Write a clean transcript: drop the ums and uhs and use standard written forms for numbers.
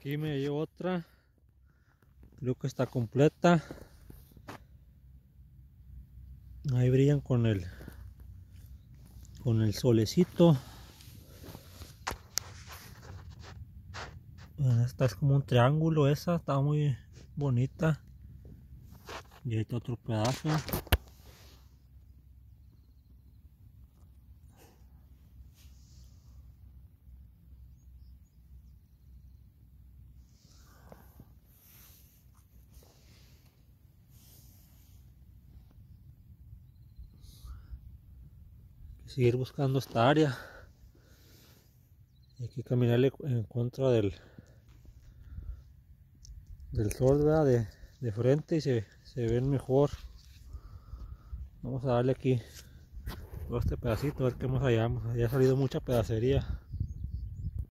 Aquí me dio otra. Creo que está completa. Ahí brillan con el solecito. Esta es como un triángulo, esa está muy bonita. Y ahí está otro pedazo. Hay que seguir buscando esta área. Hay que caminarle en contra del sol, ¿verdad? De frente y se ven mejor. Vamos a darle aquí todo este pedacito a ver qué más hallamos. Ya ha salido mucha pedacería.